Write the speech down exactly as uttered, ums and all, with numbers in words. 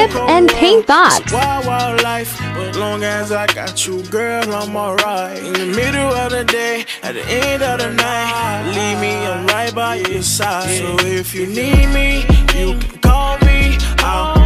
and paint thoughts. Wild, wild life, but long as I got you, girl, I'm alright. In the middle of the day, at the end of the night, leave me, I'm right by your side. So if you need me, you can call me. I'll